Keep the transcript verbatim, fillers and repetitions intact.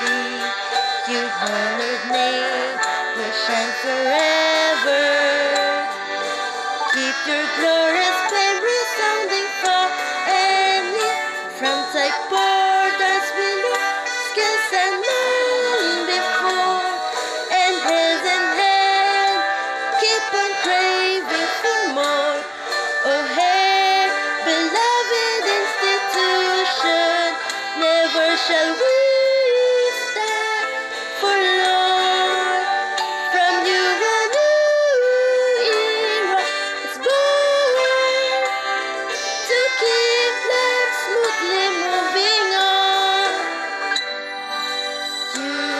be. Your honored name will shine forever. Keep your glorious fame resounding far and near. From thy borders we look, skills and none before. And hands in hand, keep on craving for more. Oh hey, beloved institution, never shall we stand forlorn. From you a new era is born, to keep life smoothly moving on. You